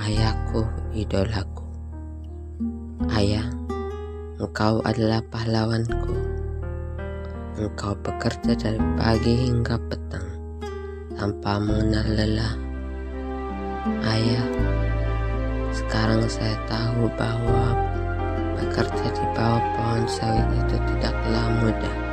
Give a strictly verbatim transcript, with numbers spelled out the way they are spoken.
Ayahku, idolaku. Ayah, engkau adalah pahlawanku. Engkau bekerja dari pagi hingga petang tanpa mengenal lelah. Ayah, sekarang saya tahu bahwa bekerja di bawah pohon sawit itu tidaklah mudah.